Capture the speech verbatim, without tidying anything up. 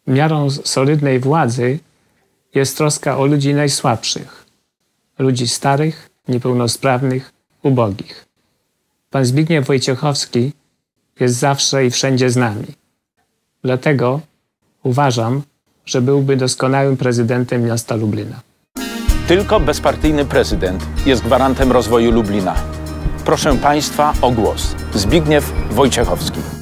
Miarą solidnej władzy jest troska o ludzi najsłabszych, ludzi starych, niepełnosprawnych, ubogich. Pan Zbigniew Wojciechowski jest zawsze i wszędzie z nami. Dlatego uważam, że byłby doskonałym prezydentem miasta Lublina. Tylko bezpartyjny prezydent jest gwarantem rozwoju Lublina. Proszę Państwa o głos. Zbigniew Wojciechowski.